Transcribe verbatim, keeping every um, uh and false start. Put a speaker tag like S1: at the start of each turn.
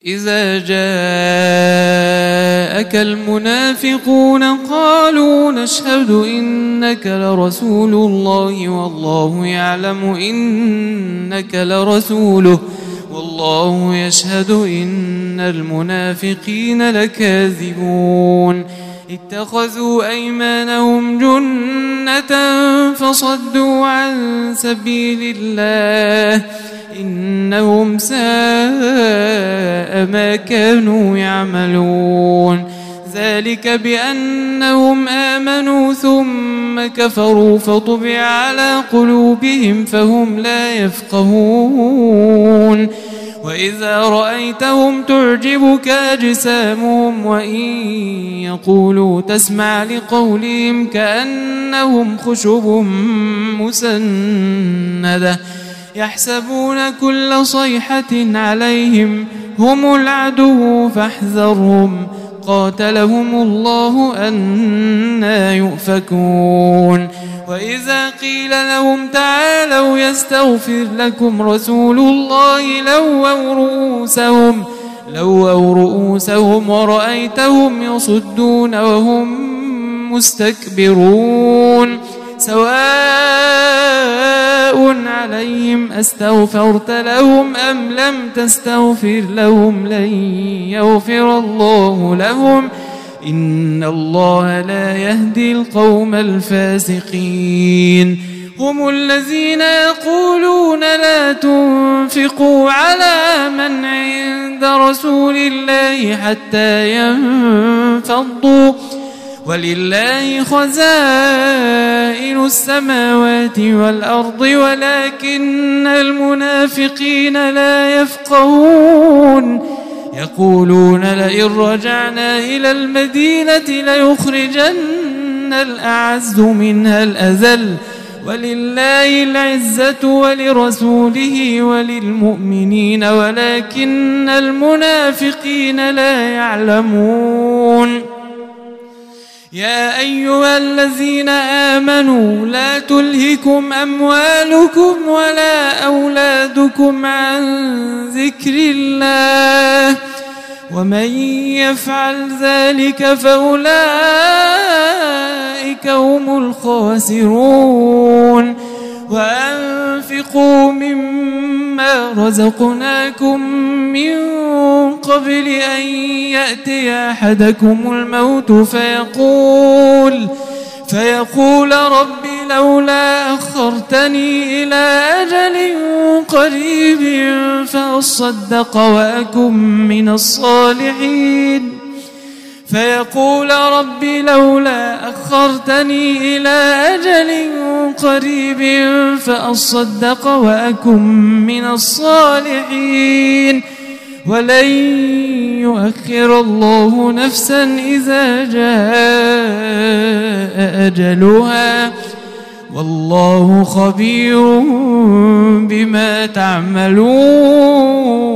S1: إذا جاءك المنافقون قالوا نشهد إنك لرسول الله والله يعلم إنك لرسوله والله يشهد إن المنافقين لكاذبون اتخذوا أيمانهم جنة فصدوا عن سبيل الله إنهم ساء ما كانوا يعملون ذلك بأنهم آمنوا ثم كفروا فطبع على قلوبهم فهم لا يفقهون وإذا رأيتهم تعجبك أجسامهم وإن يقولوا تسمع لقولهم كأنهم خشب مسندة يحسبون كل صيحة عليهم هم العدو فاحذرهم قاتلهم الله أنى يؤفكون وإذا قيل لهم تعالوا يستغفر لكم رسول الله لووا رؤوسهم لووا رؤوسهم ورأيتهم يصدون وهم مستكبرون سواء عليهم أستغفرت لهم أم لم تستغفر لهم لن يغفر الله لهم إن الله لا يهدي القوم الفاسقين هم الذين يقولون لا تنفقوا على من عند رسول الله حتى ينفضوا ولله خزائن السماوات والأرض ولكن المنافقين لا يفقهون يقولون لئن رجعنا إلى المدينة ليخرجن الأعز منها الأذل ولله العزة ولرسوله وللمؤمنين ولكن المنافقين لا يعلمون يا أيها الذين آمنوا لا تلهكم أموالكم ولا أولادكم عن ذكر الله ومن يفعل ذلك فأولئك هم الخاسرون وأنفقوا مما رزقناكم من قبل أن يأتي أحدكم الموت فيقول فيقول رب لولا أخرتني إلى أجل قريب فأصدق وأكن من الصالحين فيقول رب لولا أخرتني إلى أجل قريب فأصدق وأكن من الصالحين ولن يؤخر الله نفسا إذا جاء أجلها والله خبير بما تعملون.